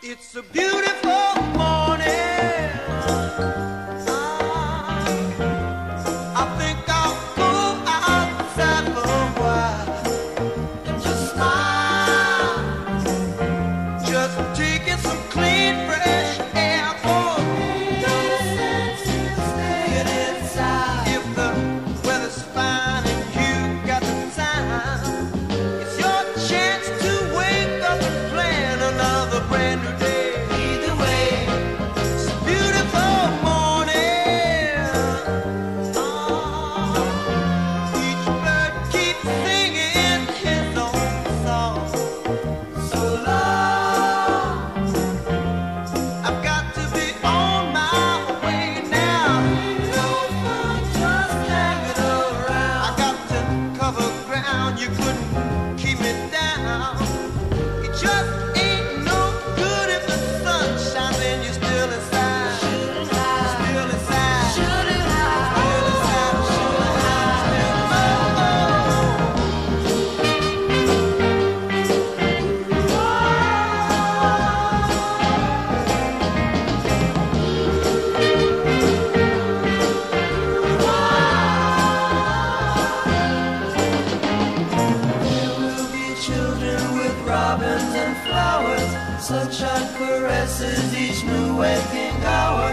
It's a beautiful morning. I think I'll go outside for a while and just smile. Just taking some clean, fresh air for no sense in staying inside. If the weather's fine and you got the time, it's your chance to wake up and plan another brand new day. Either way, it's a beautiful morning. Each bird keeps singing his own song. So long, I've got to be on my way now. No fun just hanging around. I got to cover ground, you couldn't keep me down. It just ain't no good if the sun shines and you're still inside. Still inside. Still inside. Still inside. There will be children with robins and flowers, sunshine caresses each new waking hour.